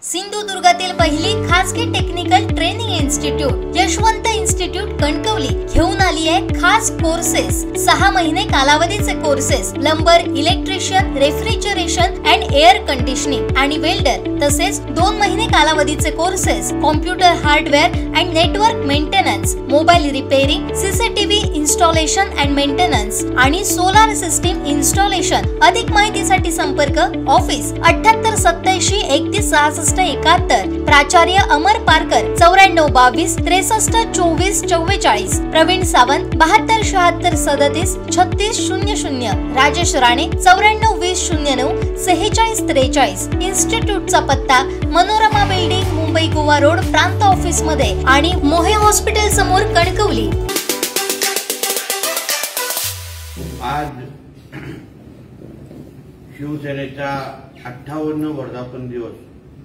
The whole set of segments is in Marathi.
सिंधुदुर्गातील पहिली खासगी technical training institute Yashwant institute Kankavli घेऊन आली आहे खास कोर्सेस। 6 महिने कालावधीचे courses plumber, electrician, refrigeration and air conditioning आणि वेल्डर, तसेच 2 महिने कालावधीचे courses computer hardware and network maintenance, mobile repairing, CCTV installation and maintenance आणि सोलार सिस्टीम इन्स्टॉलेशन। अधिक माहितीसाठी संपर्क ऑफिस 78 87 31 66 71, प्राचार्य अमर पारकर 94 22 63 24 44, प्रवीण सावंत 72 76 37 36 00, राजेश राणे 94 20 09 46 43। इन्स्टिट्यूटचा पत्ता मनोरमा बिल्डिंग, मुंबई गोवा रोड, प्रांत ऑफिस मध्ये आणि मोहे हॉस्पिटल समोर, कणकवली। आज शिवसेनेचा 58 वर्धापन दिवस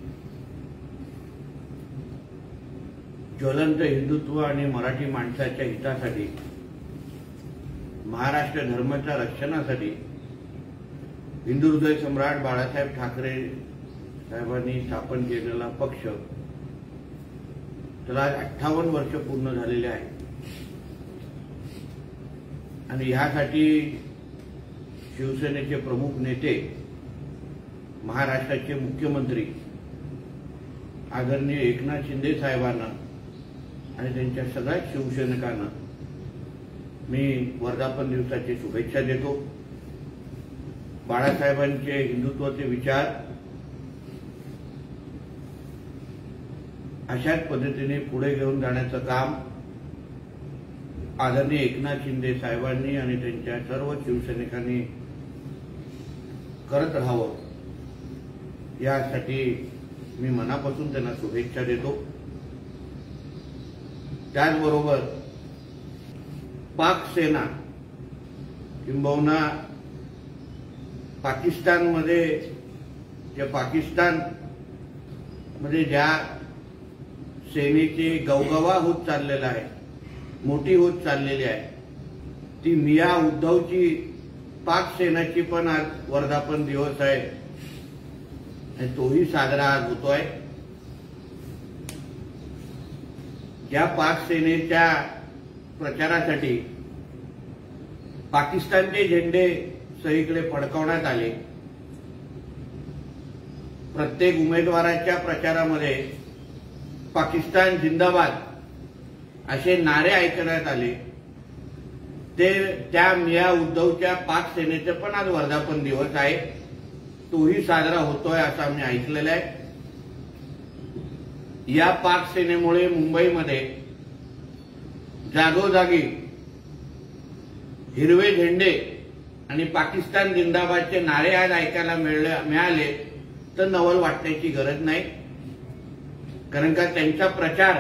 ज्वलंत हिंदुत्व आणि मराठी माणसाच्या हितासाठी, महाराष्ट्र धर्माच्या रक्षणासाठी हिंदू हृदय सम्राट बाळासाहेब ठाकरे साहेबांनी स्थापन केलेला पक्ष त्याला 58 वर्ष पूर्ण झालेले आहे आणि यासाठी शिवसेनेचे प्रमुख नेते, महाराष्ट्राचे मुख्यमंत्री आदरणीय एकनाथ शिंदे साहेबांना आणि त्यांच्या सगळ्या शिवसैनिकांना मी वर्धापन दिवसाची शुभेच्छा देतो। बाळासाहेबांचे हिंदुत्वाचे विचार अशाच पद्धतीने पुढे घेऊन जाण्याचं काम आदरणीय एकनाथ शिंदे साहेबांनी आणि त्यांच्या सर्व शिवसैनिकांनी करत राहावं, यासाठी मी मनापासून त्यांना शुभेच्छा देतो। त्याचबरोबर पाक सेना किंबहुना पाकिस्तानमध्ये ज्या सेनेची गवगवा होत चाललेला आहे, मोठी होत चाललेली आहे, ती मिया उद्धवची पाक सेनाची पण आज वर्धापन दिवस आहे आणि तोही साजरा आज होतोय। या पाक सेनेच्या प्रचारासाठी पाकिस्तानचे झेंडे सगळीकडे फडकवण्यात आले। प्रत्येक उमेदवाराच्या प्रचारामध्ये पाकिस्तान जिंदाबाद असे नारे ऐकण्यात आले। त्या मिया उद्धवच्या पाक सेनेचे पण आज वर्धापन दिवस आहे, तोही साजरा होतोय असं आम्ही ऐकलेलं आहे। या पाक सेनेमुळे मुंबईमध्ये जागोजागी हिरवे झेंडे आणि पाकिस्तान जिंदाबादचे नारे आज ऐकायला मिळाले तर नवल वाटण्याची गरज नाही, कारण का त्यांचा प्रचार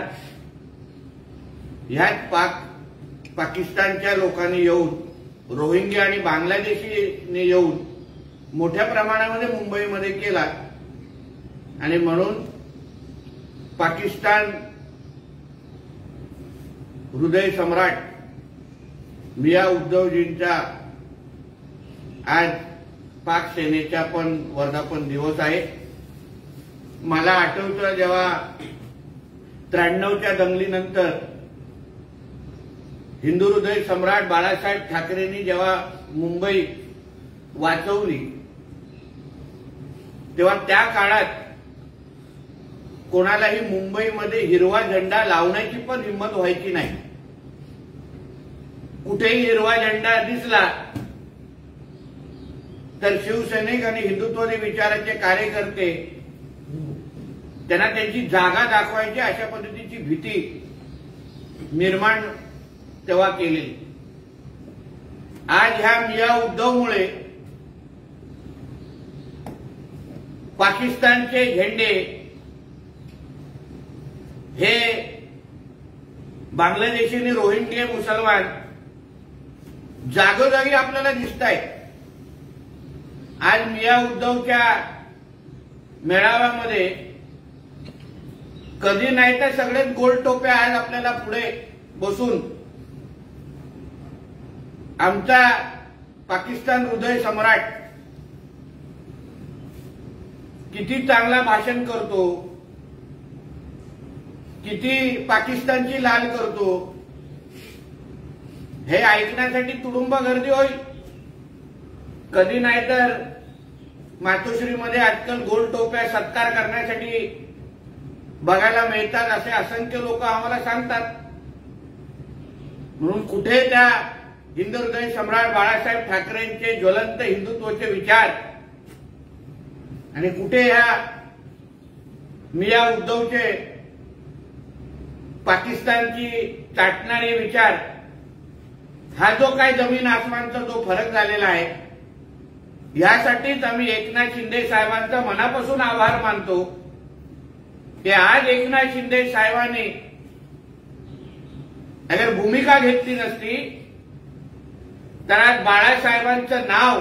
ह्याच पाकिस्तानच्या लोकांनी येऊन, रोहिंग्या आणि बांगलादेशीने येऊन मोठ्या प्रमाणामध्ये मुंबईमध्ये केला आणि म्हणून पाकिस्तान हृदय सम्राट मिया उद्धवजींचा आज पाक सेनेचा पण वर्धापन दिवस आहे। मला आठवतं जेव्हा 93च्या दंगलीनंतर हिंदू हृदय सम्राट बाळासाहेब ठाकरेंनी जेव्हा मुंबई वाचवली, तेव्हा त्या काळात कोणालाही मुंबईमध्ये हिरवा झेंडा लावण्याची पण हिंमत व्हायची नाही। कुठेही हिरवा झेंडा दिसला तर शिवसैनिक आणि हिंदुत्वादी विचाराचे कार्यकर्ते त्यांना त्यांची जागा दाखवायची अशा पद्धतीची भीती निर्माण तेव्हा केली। आज ह्या मिया उद्धवमुळे पाकिस्तानचे झेंडे हे बांगलादेशी आणि रोहिंग्या मुसलमान जागोजागी आपल्याला दिसत आहेत। आज मिया उद्धवच्या मेळाव्यामध्ये कधी नाही तर सगळेच गोल टोप्या आज आपल्याला पुढे बसून आमचा पाकिस्तान हृदय सम्राट किती चांगला भाषण करतो, किती पाकिस्तानची लाल करतो, हे ऐकण्यासाठी तुडुंब गर्दी होईल. कधी नाहीतर मातोश्रीमध्ये आजकाल गोल टोप्या सत्कार करण्यासाठी बघायला मिळतात असे असंख्य लोक आम्हाला सांगतात. म्हणून कुठे त्या हिंदुहृदय सम्राट बाळासाहेब ठाकरेंचे ज्वलंत हिंदुत्वाचे विचार आणि कुठे ह्या मिया उद्धवचे पाकिस्तानची चाटणारे विचार, हा जो काय जमीन आसमानचा जो फरक झालेला आहे, यासाठीच आम्ही एकनाथ शिंदे साहेबांचा मनापासून आभार मानतो की आज एकनाथ शिंदे साहेबांनी अगर भूमिका घेतली नसती तर आज बाळासाहेबांचं नाव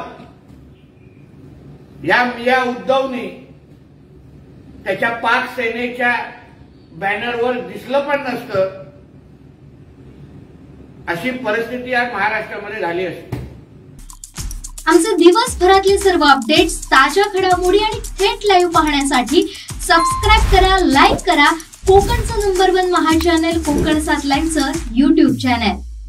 या मिया उद्धवनी त्याच्या पाक सेनेच्या बॅनरवर दिसलं पण नसतं. अशी परिस्थिती आज महाराष्ट्रामध्ये झाली असते. आमचे दिवसभरातले सर्व अपडेट्स, ताज्या घडामोडी आणि थेट लाईव्ह पाहण्यासाठी सबस्क्राईब करा, लाईक करा कोकणचं नंबर 1 महा चॅनल कोकण 7 लाईव्हचं YouTube चॅनल.